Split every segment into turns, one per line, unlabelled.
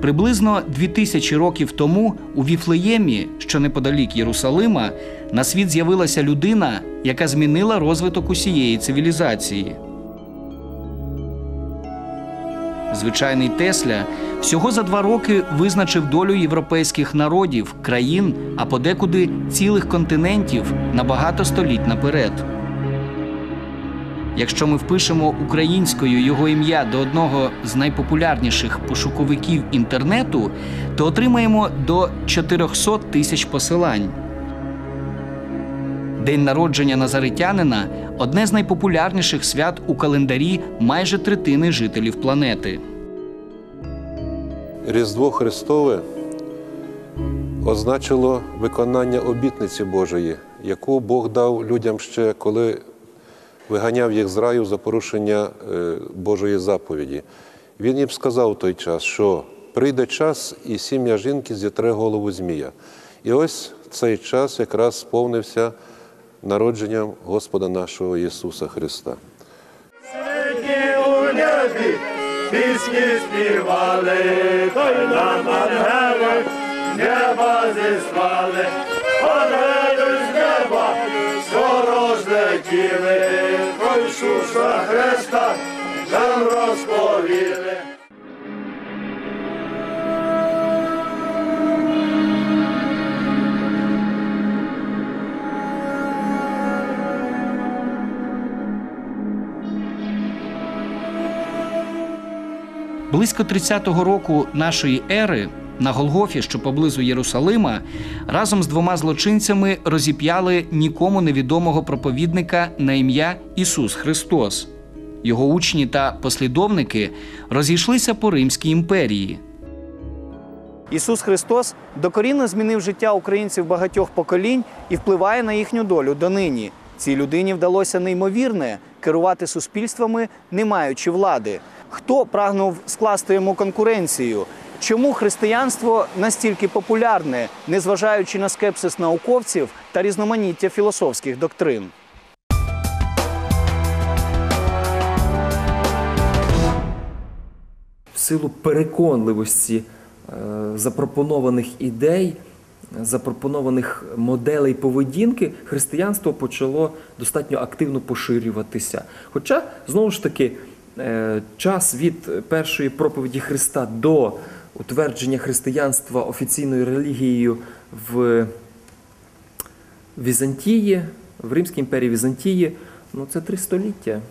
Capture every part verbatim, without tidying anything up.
Приблизно дві тисячі років тому у Віфлеємі, що неподалік Єрусалима, на світ з'явилася людина, яка змінила розвиток усієї цивілізації. Звичайний Тесля всього за два роки визначив долю європейських народів, країн, а подекуди цілих континентів на багато століть наперед. Якщо ми впишемо українською його ім'я до одного з найпопулярніших пошуковиків інтернету, то отримаємо до чотирьохсот тисяч посилань. День народження назаритянина – одне з найпопулярніших свят у календарі майже третини жителів планети.
Різдво Христове означило виконання обітниці Божої, яку Бог дав людям ще, коли виганяв їх з раю за порушення Божої заповіді. Він їм сказав в той час, що прийде час, і сім'я жінки зітре голову змія. І ось цей час якраз сповнився народженням Господа нашого Ісуса Христа.
Святі у небі, пісні співали, той нам ангели неба зіслали, ангели з неба скоро злетіли, про Ісуса Христа нам розповіли.
Близько тридцятого року нашої ери на Голгофі, що поблизу Єрусалима, разом з двома злочинцями розіп'яли нікому невідомого проповідника на ім'я Ісус Христос. Його учні та послідовники розійшлися по Римській імперії.
Ісус Христос докорінно змінив життя українців багатьох поколінь і впливає на їхню долю донині. Цій людині вдалося неймовірне – керувати суспільствами, не маючи влади. Хто прагнув скласти йому конкуренцію? Чому християнство настільки популярне, незважаючи на скепсис науковців та різноманіття філософських доктрин?
В силу переконливості е, запропонованих ідей, запропонованих моделей поведінки, християнство почало достатньо активно поширюватися. Хоча, знову ж таки, час від першої проповіді Христа до утвердження християнства офіційною релігією в Візантії, в Римській імперії Візантії, ну це три століття.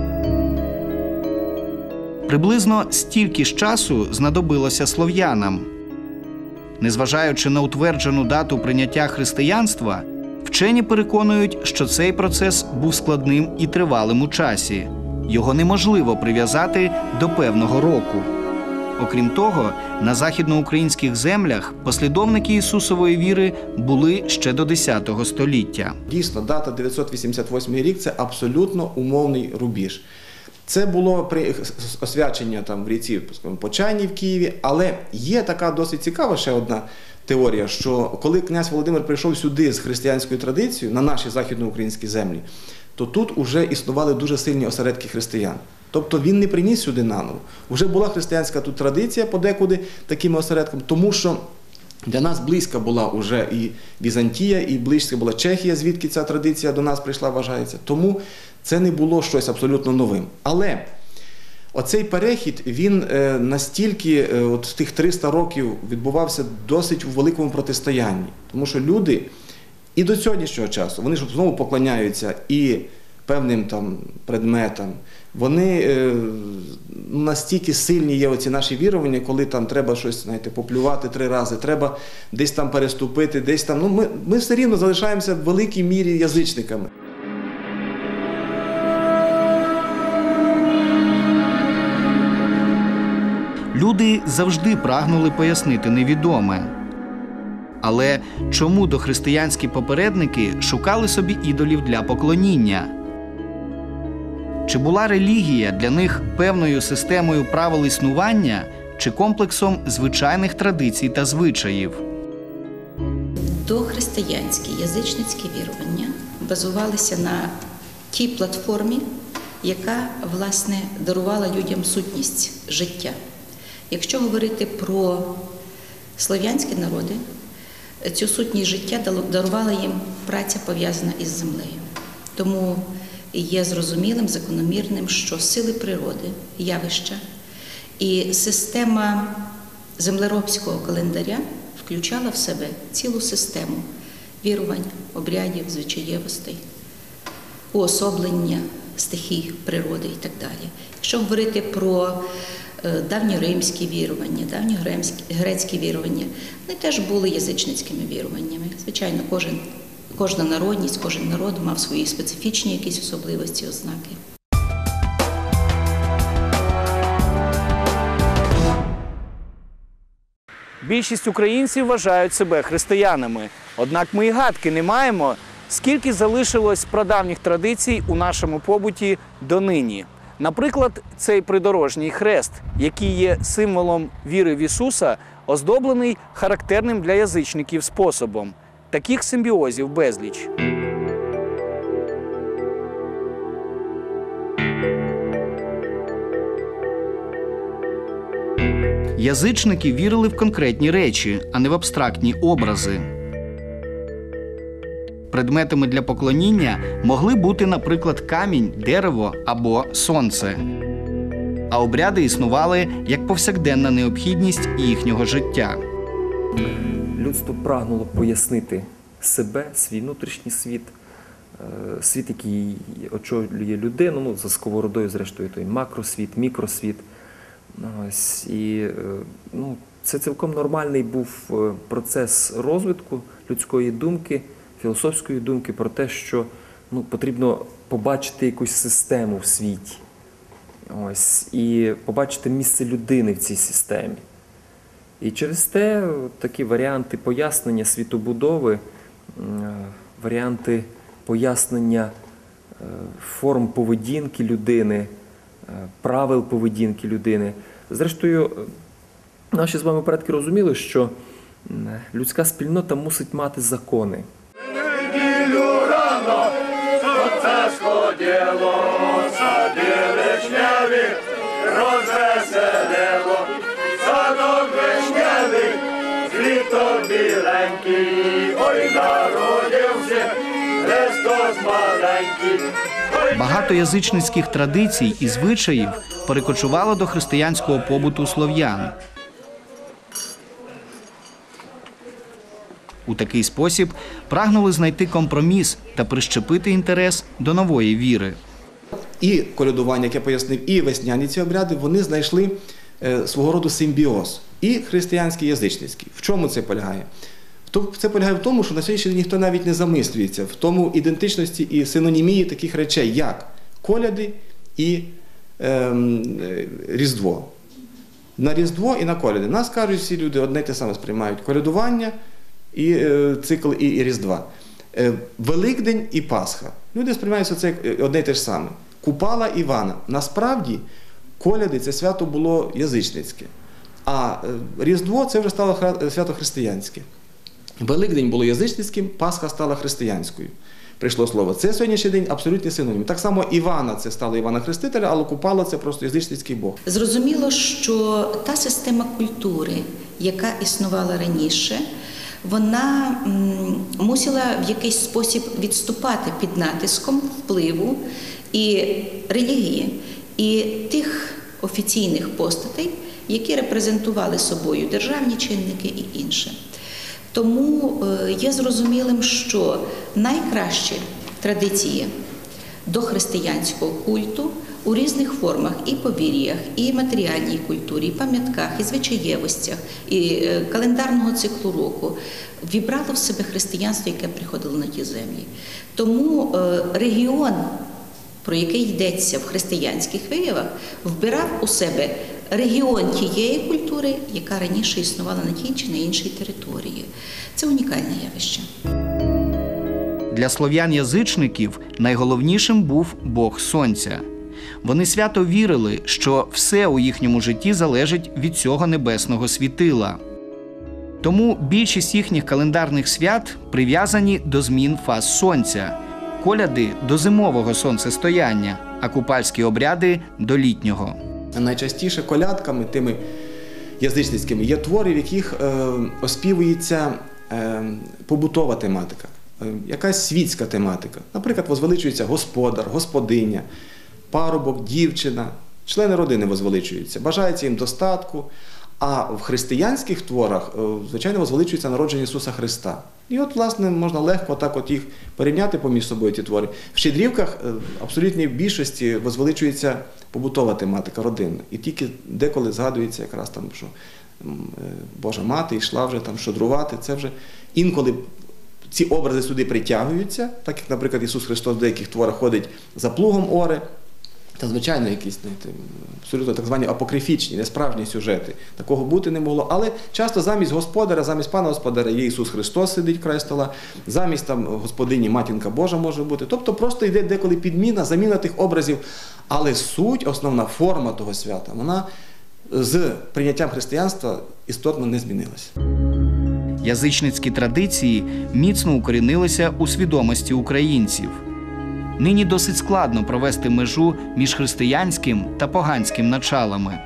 Приблизно стільки ж часу знадобилося слов'янам. Незважаючи на утверджену дату прийняття християнства, вчені переконують, що цей процес був складним і тривалим у часі. Його неможливо прив'язати до певного року. Окрім того, на західноукраїнських землях послідовники Ісусової віри були ще до десятого століття.
Дійсно, дата дев'ятсот вісімдесят восьмий рік – це абсолютно умовний рубіж. Це було при освячення там, в ріці Почайній в Києві, але є така досить цікава ще одна теорія, що коли князь Володимир прийшов сюди з християнською традицією на наші західноукраїнські землі, то тут вже існували дуже сильні осередки християн. Тобто він не приніс сюди наново. Вже була християнська тут традиція подекуди такими осередками, тому що для нас близька була вже і Візантія, і близька була Чехія, звідки ця традиція до нас прийшла, вважається. Тому це не було щось абсолютно новим. Але оцей перехід, він настільки, от в тих триста років відбувався досить у великому протистоянні. Тому що люди і до сьогоднішнього часу, вони ж знову поклоняються і певним там предметам. Вони е, настільки сильні є оці наші вірування, коли там треба щось, знаєте, поплювати три рази, треба десь там переступити, десь там. Ну, ми, ми все рівно залишаємося в великій мірі язичниками.
Люди завжди прагнули пояснити невідоме. Але чому дохристиянські попередники шукали собі ідолів для поклоніння? Чи була релігія для них певною системою правил існування чи комплексом звичайних традицій та звичаїв?
Дохристиянські язичницькі вірування базувалися на тій платформі, яка, власне, дарувала людям сутність життя. Якщо говорити про слов'янські народи, цю сутність життя дарувала їм праця, пов'язана із землею. Тому є зрозумілим, закономірним, що сили природи, явища і система землеробського календаря включала в себе цілу систему вірувань, обрядів, звичаєвостей, уособлення стихій природи і так далі. Якщо говорити про давньоримські вірування, давньогрецькі вірування, вони теж були язичницькими віруваннями. Звичайно, кожен, кожна народність, кожен народ мав свої специфічні якісь особливості, ознаки.
Більшість українців вважають себе християнами. Однак ми і гадки не маємо, скільки залишилось прадавніх традицій у нашому побуті донині. Наприклад, цей придорожній хрест, який є символом віри в Ісуса, оздоблений характерним для язичників способом. Таких симбіозів безліч.
Язичники вірили в конкретні речі, а не в абстрактні образи. Предметами для поклоніння могли бути, наприклад, камінь, дерево або сонце. А обряди існували як повсякденна необхідність їхнього життя.
Людство прагнуло пояснити себе, свій внутрішній світ, світ, який очолює людину, ну, за сковородою, зрештою, той макросвіт, мікросвіт. Ось, і, ну, це цілком нормальний був процес розвитку людської думки, філософської думки про те, що, ну, потрібно побачити якусь систему в світі. Ось, і побачити місце людини в цій системі. І через те такі варіанти пояснення світобудови, варіанти пояснення форм поведінки людини, правил поведінки людини. Зрештою, наші з вами предки розуміли, що людська спільнота мусить мати закони.
Неділю рано сонце сходило, сади вишневі розвеселило, садок вишневий, квіток біленький, ой, народився Христос маленький.
Багато язичницьких традицій і звичаїв перекочувало до християнського побуту слов'ян. У такий спосіб прагнули знайти компроміс та прищепити інтерес до нової віри.
І колядування, як я пояснив, і весняні ці обряди, вони знайшли е, свого роду симбіоз. І християнський, і язичницький. В чому це полягає? Це полягає в тому, що на сьогоднішній день ніхто навіть не замислюється в тому ідентичності і синонімії таких речей, як коляди і е, Різдво. На Різдво і на коляди. Нас кажуть, всі люди одне й те саме сприймають: колядування і е, цикл і, і Різдва. Е, Великдень і Пасха. Люди сприймаються це одне й те ж саме. Купала Івана. Насправді, коляди – це свято було язичницьке, а Різдво – це вже стало свято християнське. Великдень було язичницьким, Пасха стала християнською. Прийшло слово. Це сьогоднішній день абсолютний синонім. Так само Івана – це стало Івана Хрестителя, але Купала – це просто язичницький Бог.
Зрозуміло, що та система культури, яка існувала раніше, вона м, мусила в якийсь спосіб відступати під натиском впливу і релігії, і тих офіційних постатей, які репрезентували собою державні чинники і інше. Тому є зрозумілим, що найкращі традиції дохристиянського культу у різних формах і повір'ях, і матеріальній культурі, і пам'ятках, і звичаєвостях, і календарного циклу року вібрало в себе християнство, яке приходило на ті землі. Тому регіон, про який йдеться в християнських виявах, вбирав у себе регіон тієї культури, яка раніше існувала на тій чи на іншій території. Це унікальне явище.
Для слов'ян-язичників найголовнішим був Бог Сонця. Вони свято вірили, що все у їхньому житті залежить від цього небесного світила. Тому більшість їхніх календарних свят прив'язані до змін фаз сонця. Коляди – до зимового сонцестояння, а купальські обряди – до літнього.
Найчастіше колядками, тими язичницькими, є твори, в яких е, оспівується е, побутова тематика, е, якась світська тематика. Наприклад, возвеличується господар, господиня, парубок, дівчина, члени родини возвеличуються, бажається їм достатку. А в християнських творах, звичайно, возвеличується народження Ісуса Христа. І от, власне, можна легко так от їх порівняти поміж собою, ті твори. В щедрівках абсолютній більшості возвеличується побутова тематика, родинна. І тільки деколи згадується якраз там, що Божа Мати йшла вже там щедрувати. Це вже інколи ці образи сюди притягуються, так як, наприклад, Ісус Христос в деяких творах ходить за плугом ори. Та, звичайно, якісь знаєте, абсолютно так звані апокрифічні, несправжні сюжети. Такого бути не могло. Але часто замість господаря, замість пана господаря є Ісус Христос сидить край стола, замість там господині Матінка Божа може бути. Тобто просто йде деколи підміна, заміна тих образів. Але суть, основна форма того свята, вона з прийняттям християнства істотно не змінилася.
Язичницькі традиції міцно укорінилися у свідомості українців. Нині досить складно провести межу між християнським та поганським началами.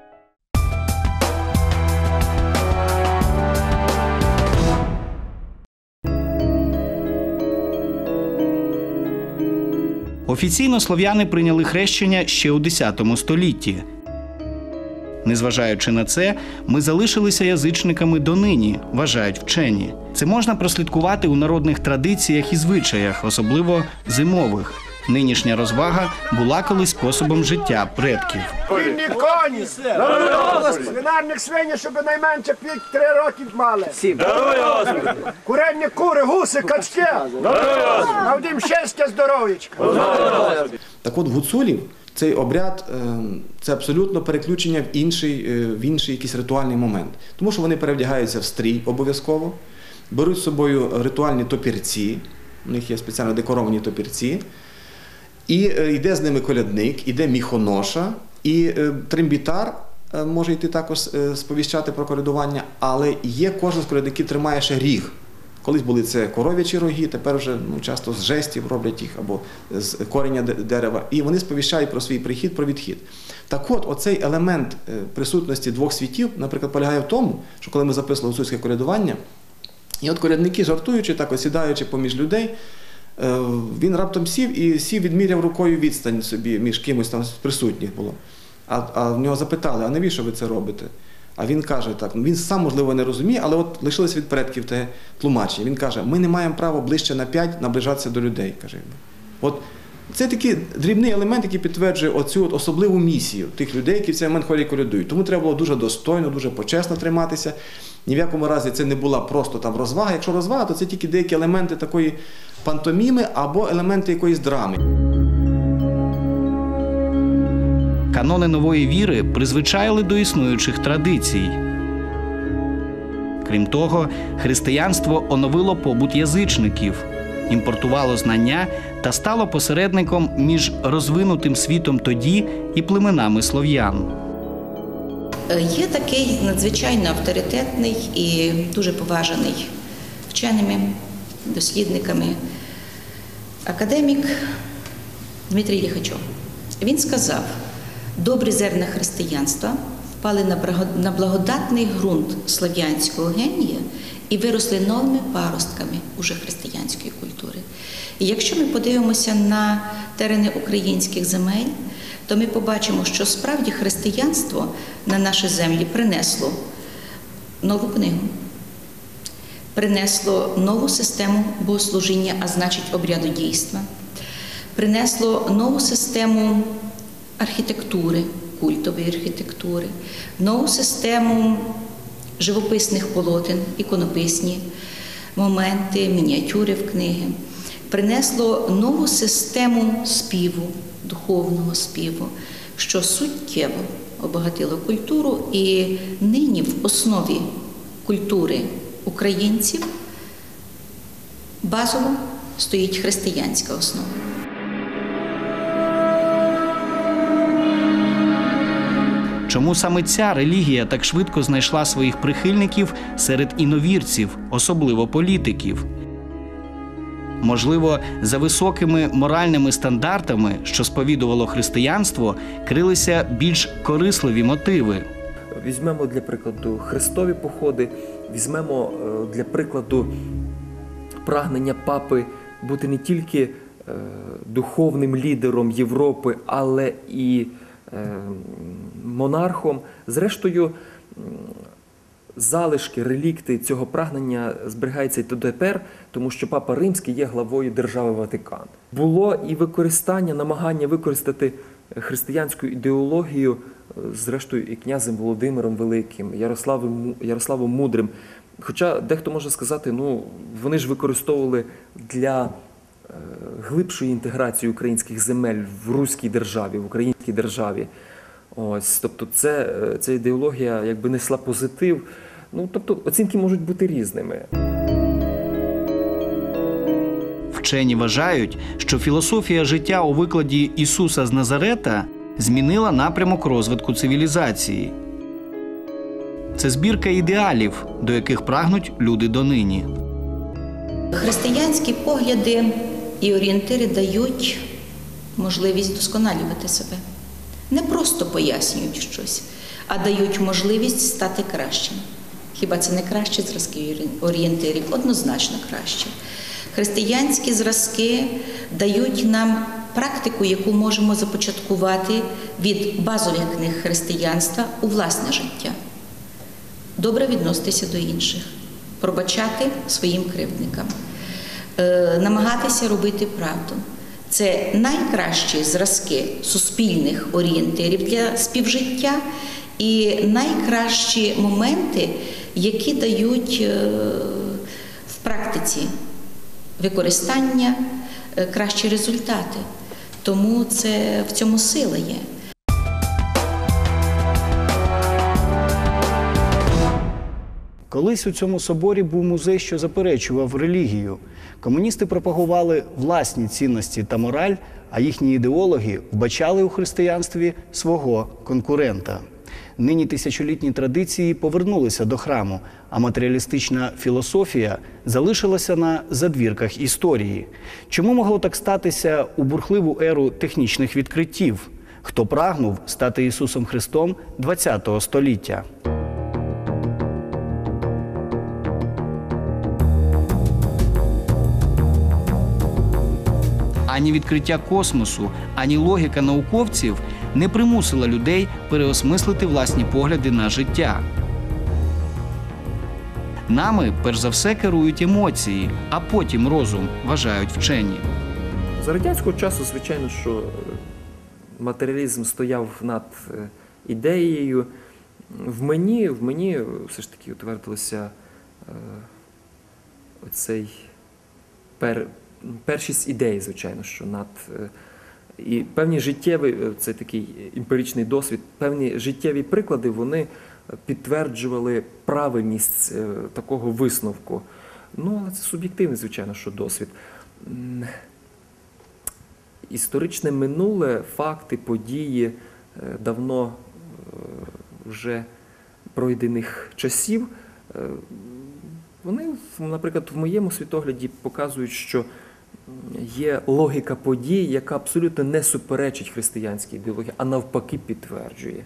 Офіційно слов'яни прийняли хрещення ще у десятому столітті. Незважаючи на це, ми залишилися язичниками донині, вважають вчені. Це можна прослідкувати у народних традиціях і звичаях, особливо зимових. Нинішня розвага була колись способом життя предків.
Кінні коні, свинарник свині, щоб найменше п'ять-три роки мали. Курені кури, гуси, качки. А вдім щастя, здоров'ячка.
Так от в гуцулів цей обряд – це абсолютно переключення в інший, в інший якийсь ритуальний момент. Тому що вони перевдягаються в стрій обов'язково, беруть з собою ритуальні топірці, у них є спеціально декоровані топірці, і йде з ними колядник, йде міхоноша, і трембітар може йти також сповіщати про колядування, але є кожен з колядників тримає ще ріг. Колись були це коров'ячі роги, тепер вже ну, часто з жестів роблять їх або з коріння дерева. І вони сповіщають про свій прихід, про відхід. Так от, оцей елемент присутності двох світів, наприклад, полягає в тому, що коли ми записували гуцульське колядування, і от колядники, жартуючи, так, сідаючи поміж людей, він раптом сів і сів, відміряв рукою відстань собі між кимось там з присутніх було. А, а в нього запитали, а навіщо ви це робите? А він каже так, ну він сам, можливо, не розуміє, але от лишилось від предків те тлумачення. Він каже, ми не маємо права ближче на п'ять наближатися до людей, каже. От це такий дрібний елемент, який підтверджує оцю от особливу місію тих людей, які в цей момент ходять колядують. Тому треба було дуже достойно, дуже почесно триматися. Ні в якому разі це не була просто там розвага. Якщо розвага, то це тільки деякі елементи такої пантоміми або елементи якоїсь драми.
Канони нової віри призвичаїли до існуючих традицій. Крім того, християнство оновило побут язичників, імпортувало знання та стало посередником між розвинутим світом тоді і племенами слов'ян.
Є такий надзвичайно авторитетний і дуже поважаний вченими, дослідниками академік Дмитрій Ліхачов. Він сказав, добрі зерна християнства впали на благодатний ґрунт слов'янського генія і виросли новими паростками уже християнської культури. І якщо ми подивимося на терени українських земель, то ми побачимо, що справді християнство на наші землі принесло нову книгу, принесло нову систему богослужіння, а значить обрядодійства, принесло нову систему архітектури, культової архітектури, нову систему живописних полотен, іконописні моменти, мініатюри в книги, принесло нову систему співу, духовного співу, що суттєво обагатило культуру, і нині в основі культури українців базово стоїть християнська основа.
Чому саме ця релігія так швидко знайшла своїх прихильників серед іновірців, особливо політиків? Можливо, за високими моральними стандартами, що сповідувало християнство, крилися більш корисливі мотиви.
візьмемо для прикладу хрестові походи, візьмемо е, для прикладу прагнення папи бути не тільки е, духовним лідером Європи, але і е, монархом. Зрештою, залишки, релікти цього прагнення зберігаються і дотепер, тому що Папа Римський є главою держави Ватикан. Було і використання, намагання використати християнську ідеологію, зрештою, і князем Володимиром Великим, Ярославом, Ярославом Мудрим. Хоча дехто може сказати, ну, вони ж використовували для е, глибшої інтеграції українських земель в руській державі, в українській державі. Ось, тобто це, ця ідеологія якби несла позитив. Ну, тобто оцінки можуть бути різними.
Вчені вважають, що філософія життя у викладі Ісуса з Назарета змінила напрямок розвитку цивілізації. Це збірка ідеалів, до яких прагнуть люди донині.
Християнські погляди і орієнтири дають можливість досконалювати себе. Не просто пояснюють щось, а дають можливість стати кращим. Хіба це не кращі зразки орієнтирів? Однозначно краще. Християнські зразки дають нам практику, яку можемо започаткувати від базових книг християнства у власне життя. Добре відноситися до інших, пробачати своїм кривдникам, е, намагатися робити правду. Це найкращі зразки суспільних орієнтирів для співжиття і найкращі моменти, які дають е, в практиці використання е, кращі результати. Тому це в цьому сила є.
Колись у цьому соборі був музей, що заперечував релігію. Комуністи пропагували власні цінності та мораль, а їхні ідеологи вбачали у християнстві свого конкурента. Нині тисячолітні традиції повернулися до храму, а матеріалістична філософія залишилася на задвірках історії. Чому могло так статися у бурхливу еру технічних відкриттів? Хто прагнув стати Ісусом Христом ХХ століття?
Ані відкриття космосу, ані логіка науковців не примусила людей переосмислити власні погляди на життя. Нами, перш за все, керують емоції, а потім розум, вважають вчені.
За радянського часу, звичайно, що матеріалізм стояв над ідеєю. В мені, в мені все ж таки утвердилося е, оцей пер, першість ідей, звичайно, що над е, і певні життєві, це такий емпіричний досвід, певні життєві приклади, вони підтверджували правильність е, такого висновку. Ну, але це суб'єктивний, звичайно, що досвід. Історичне минуле, факти, події давно вже пройдених часів, вони, наприклад, в моєму світогляді показують, що є логіка подій, яка абсолютно не суперечить християнській ідеології, а навпаки підтверджує.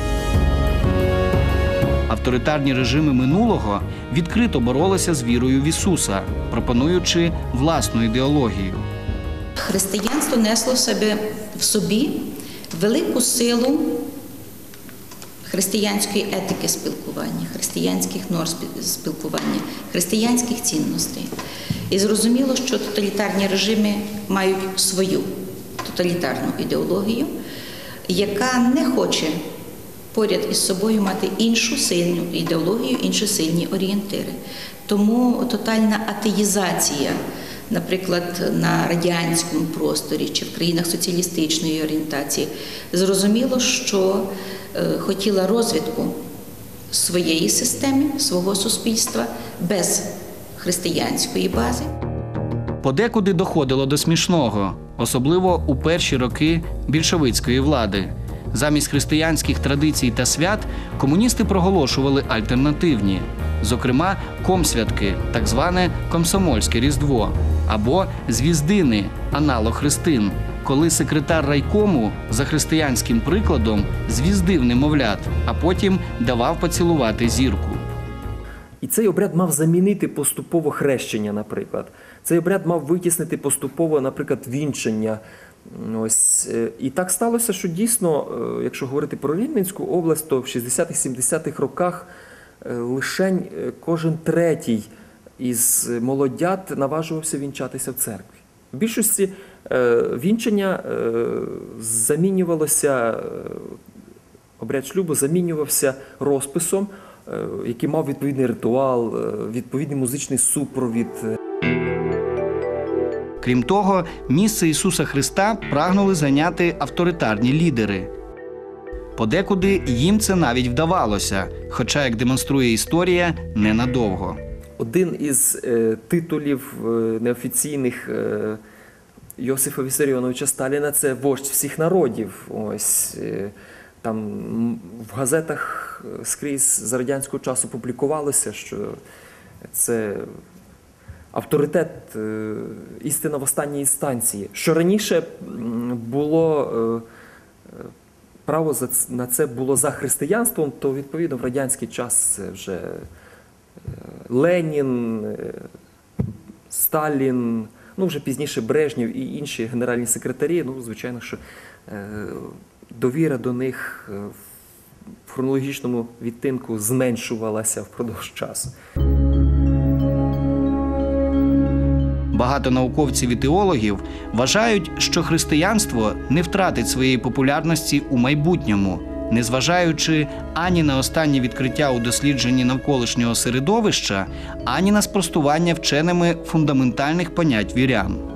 Авторитарні режими минулого відкрито боролися з вірою в Ісуса, пропонуючи власну ідеологію.
Християнство несло в себе в собі велику силу християнської етики спілкування, християнських норм спілкування, християнських цінностей. І зрозуміло, що тоталітарні режими мають свою тоталітарну ідеологію, яка не хоче поряд із собою мати іншу сильну ідеологію, інші сильні орієнтири. Тому тотальна атеїзація, наприклад, на радянському просторі чи в країнах соціалістичної орієнтації, зрозуміло, що е, хотіла розвитку своєї системи, свого суспільства без християнської бази.
Подекуди доходило до смішного, особливо у перші роки більшовицької влади. Замість християнських традицій та свят комуністи проголошували альтернативні, зокрема комсвятки, так зване комсомольське Різдво, або звіздини, аналог хрестин, коли секретар райкому за християнським прикладом звіздив немовлят, а потім давав поцілувати зірку.
І цей обряд мав замінити поступово хрещення, наприклад. Цей обряд мав витіснити поступово, наприклад, вінчання. Ось. І так сталося, що дійсно, якщо говорити про Рівненську область, то в шістдесятих-сімдесятих роках лишень кожен третій із молодят наважувався вінчатися в церкві. В більшості вінчання замінювалося, обряд шлюбу замінювався розписом, який мав відповідний ритуал, відповідний музичний супровід.
Крім того, місце Ісуса Христа прагнули зайняти авторитарні лідери. Подекуди їм це навіть вдавалося, хоча, як демонструє історія, ненадовго.
Один із е, титулів е, неофіційних е, Йосифа Вісаріоновича Сталіна – це вождь всіх народів. Ось, е, там в газетах скрізь за радянського часу публікувалося, що це авторитет, е, істина в останній інстанції. Що раніше було е, право за, на це було за християнством, то відповідно в радянський час це вже Ленін, Сталін, ну вже пізніше Брежнєв і інші генеральні секретарі, ну звичайно, що е, довіра до них в хронологічному відтинку зменшувалася впродовж часу.
Багато науковців і теологів вважають, що християнство не втратить своєї популярності у майбутньому, незважаючи ані на останні відкриття у дослідженні навколишнього середовища, ані на спростування вченими фундаментальних понять вірян.